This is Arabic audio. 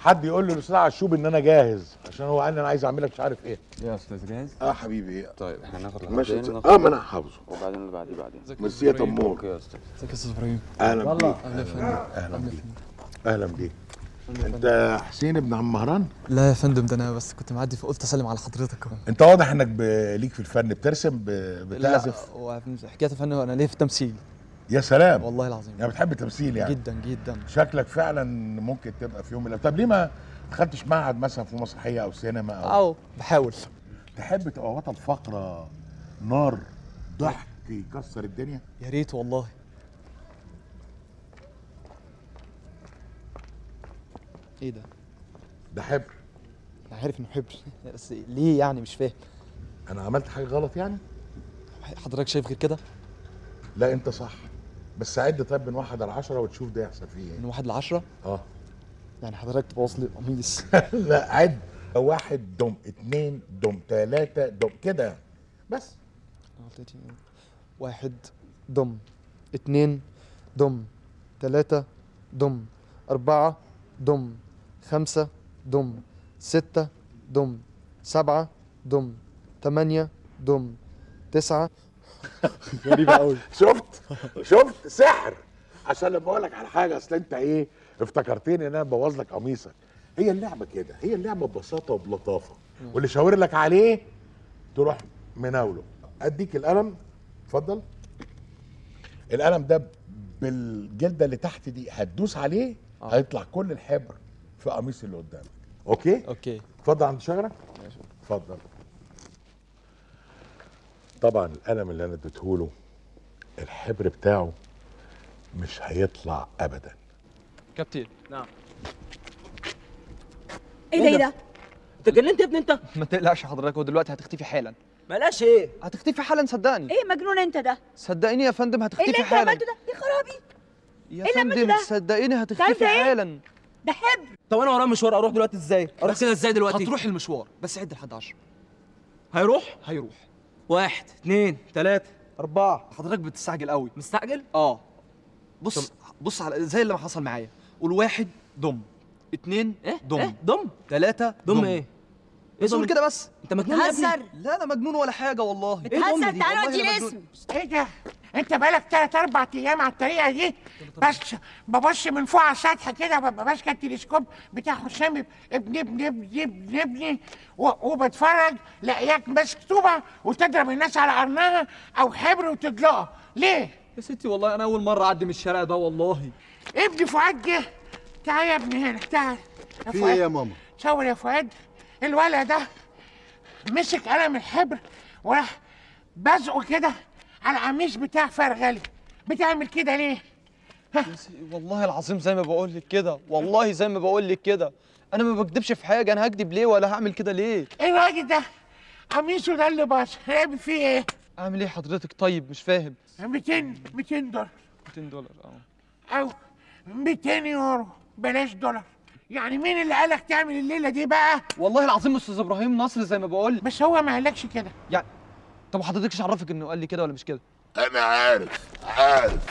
حد يقول له الاستاذ عشوب ان انا جاهز، عشان هو قال لي انا عايز اعمل لك مش عارف ايه. يا استاذ جاهز؟ حبيبي. طيب احنا هناخد ماشي. لحظتين ما انا حافظه. وبعدين اللي بعديه بعدين. ميرسي يا تمور. اوكي يا استاذ. ازيك يا استاذ ابراهيم؟ اهلا بيك. اهلا يا فندم. اهلا بيك. اهلا بيك. انت حسين ابن عم مهران؟ لا يا فندم، ده انا بس كنت معدي فقلت اسلم على حضرتك كمان. انت واضح انك ليك في الفن، بترسم، بتعزف. لا، حكايه الفن انا ليه في التمثيل. يا سلام والله العظيم. يعني بتحب التمثيل يعني؟ جدا جدا. شكلك فعلا ممكن تبقى في يوم من طب ليه ما دخلتش معهد مثلا في مسرحيه او سينما او بحاول. تحب تبقى بطل فقره نار ضحك يكسر الدنيا؟ يا ريت والله. ايه ده؟ ده حبر. انا عارف انه حبر بس ليه يعني؟ مش فاهم. انا عملت حاجه غلط يعني؟ حضرتك شايف غير كده؟ لا انت صح، بس عد طيب من 1 ل 10 وتشوف ده يحصل فيه ايه. من 1 ل10؟ يعني حضرتك تبوظ لي القميص. لا عد، 1 دم، 2 دم، 3 دم كده بس. 1 دم، 2 دم، 3 دم، 4 دم، 5 دم، 6 دم، 7 دم، 8 دم، 9. غريبة قوي. شفت سحر. عشان لما اقول لك على حاجه، اصل انت ايه افتكرتني ان انا ببوظ لك قميصك. هي اللعبه كده، هي اللعبه ببساطه وبلطافه، واللي شاور لك عليه تروح مناوله. اديك القلم، اتفضل. القلم ده بالجلده اللي تحت دي هتدوس عليه هيطلع كل الحبر في قميص اللي قدامك. اوكي اتفضل عند شجره. ماشي اتفضل. طبعا القلم اللي انا اديتهوله الحبر بتاعه مش هيطلع ابدا. كابتن. نعم. ايه ده؟ انت جننت يا ابني انت؟ ما تقلقش حضرتك، ودلوقتي هتختفي حالا. بلاش ايه؟ هتختفي حالا صدقني. ايه مجنون انت ده؟ صدقيني يا فندم هتختفي ايه اللي انت حالا. عملته ده؟ يا خرابي. يا ايه اللي عملته فندم ده؟ صدقيني هتختفي ده ايه؟ حالا. ده حبر. طب انا ورايا مشوار، اروح دلوقتي ازاي؟ اروح كده ازاي دلوقتي؟ هتروح المشوار بس عد لحد 10. هيروح؟ 1 2 3 4. حضرتك بتستعجل قوي. مستعجل؟ بص على زي اللي ما حصل معايا. قول 1 دم، 2 ايه؟ دم، ايه؟ دم؟ 3 دم ايه؟ ايه قول كده بس. انت مجنون يا ابني؟ بتهزر. لا انا مجنون ولا حاجه والله. بتهزر. تعالى والله ودي أنا الاسم. ايه ده؟ انت بقالك 3-4 ايام على الطريقه دي؟ بس ببص من فوق على السطح كده، ببقى ماسكه التلسكوب بتاع حسام ابني وبتفرج لاقياك ماسك طوبه وتضرب الناس على قرنها او حبر وتدلقها، ليه؟ يا ستي والله انا اول مره اعدي من الشارع ده والله. ابني فؤاد جه. تعال يا ابني هنا، تعال يا في فؤاد. ايه يا ماما؟ تصور يا فؤاد، الولد ده مسك قلم الحبر وراح بزقه كده على القميص بتاع فرغلي. بتعمل كده ليه؟ والله العظيم زي ما بقول لك كده، والله زي ما بقول لك كده. انا ما بكدبش في حاجه، انا هكدب ليه ولا هعمل كده ليه؟ ايه الراجل ده؟ قميصه ده اللي باظ، هيعمل فيه ايه؟ اعمل ايه حضرتك؟ طيب مش فاهم. 200 دولار. 200 دولار او 200 يورو، بلاش دولار. يعني مين اللي قالك تعمل الليله دي بقى؟ والله العظيم استاذ ابراهيم نصر زي ما بقول. بس هو ما قالكش كده. يعني طب حضرتك ايش عرفك انه قال لي كده ولا مش كده؟ انا عارف